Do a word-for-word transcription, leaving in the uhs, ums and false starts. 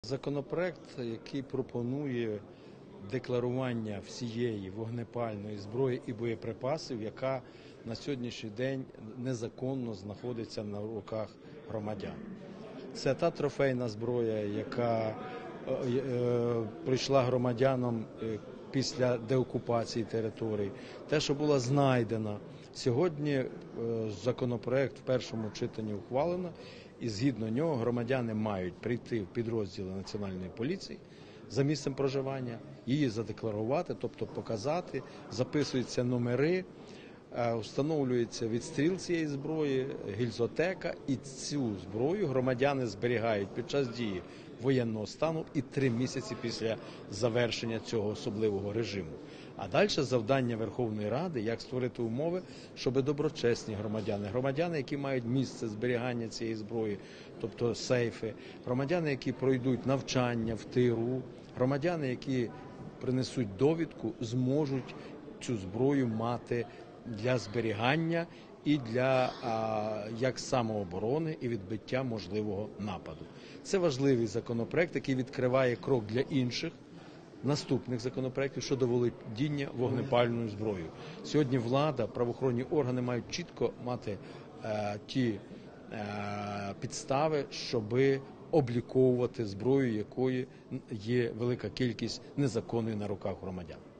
Законопроект, який пропонує декларування всієї вогнепальної зброї і боєприпасів, яка на сьогоднішній день незаконно знаходиться на руках громадян. Це та трофейна зброя, яка е, е, прийшла громадянам після деокупації територій, те, що була знайдена. Сьогодні е, законопроект в першому читанні ухвалено, і згідно нього громадяни мають прийти в підрозділи Національної поліції за місцем проживання, її задекларувати, тобто показати, записуються номери, встановлюється відстріл цієї зброї, гільзотека, і цю зброю громадяни зберігають під час дії воєнного стану і три місяці після завершення цього особливого режиму. А далі завдання Верховної Ради, як створити умови, щоб доброчесні громадяни, громадяни, які мають місце зберігання цієї зброї, тобто сейфи, громадяни, які пройдуть навчання в ТРУ, громадяни, які принесуть довідку, зможуть цю зброю мати для зберігання і для а, як самооборони і відбиття можливого нападу. Це важливий законопроект, який відкриває крок для інших наступних законопроектів щодо володіння вогнепальною зброєю. Сьогодні влада, правоохоронні органи мають чітко мати е, ті е, підстави, щоби обліковувати зброю, якої є велика кількість незаконної на руках громадян.